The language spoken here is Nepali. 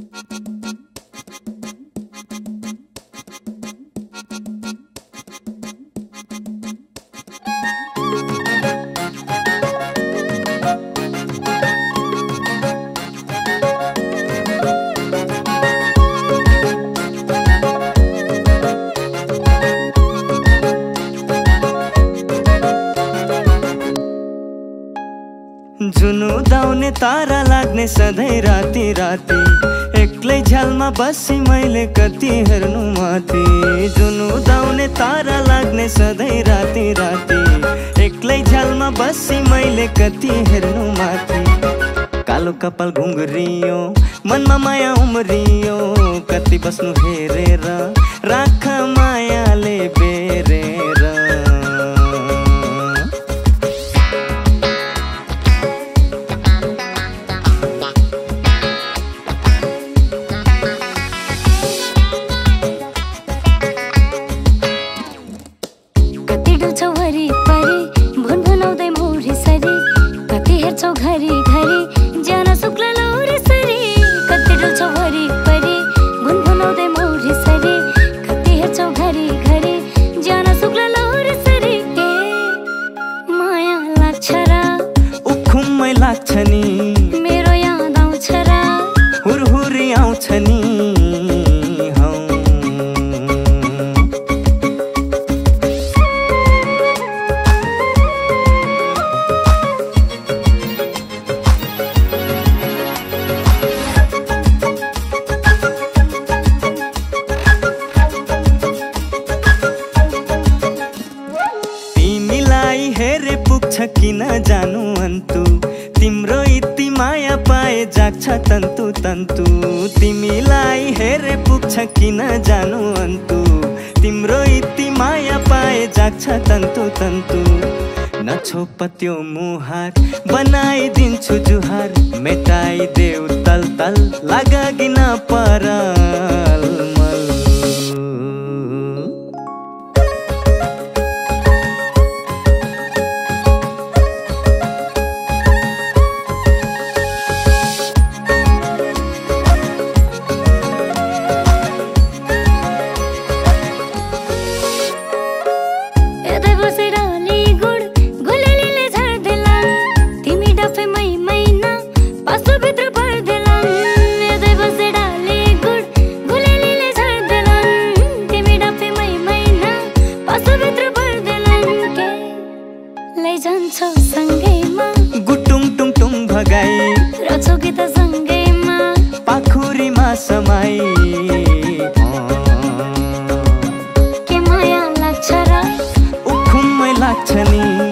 जुनु दाउने तारा लाग्ने सधैँ राति राति, एक्लै झ्यालमा बसी मैले कति हेर्नु माथि। जुनु दाउने तारा लाग्ने सधैँ राति राति, एक्लै झ्यालमा बसी मैले कति हेर्नु माथि। कालो कपाल घुङ्रियो, मनमा माया उम्रियो, कति बस्नु हेरेर राख मायाले बेरेर। घरी घरी जान शुक्ल लौरे सरी, कति डुल्छौ भरी परी भुनभुनाउँदै मौरी सरी। कति हेर्छौ घरी घरी जान शुक्ल लौरे सरी। ए माया लाग्छ र उखुमै लाग्छ नि, मेरो याद आउँछ र हुरहुरी आउँछ नि। हेरे पुग्छ किन जानु अन्तु, तिम्रो यति माया पाए जाग्छ तन्तु तन्तु। तिमीलाई हेरे पुग्छ किन जानु अन्तु, तिम्रो यति माया पाए जाग्छ तन्तु तन्तु। नछोप त्यो मुहार बनाइदिन्छु जुहार, मेटाइदेऊ तल तल लागि नपरल मल। गुटुङ टुङ टुङ भगाई रचौ गीत सँगैमा, पाखुरीमा समाई। के माया लाग्छ र उखुमै लाग्छ नि।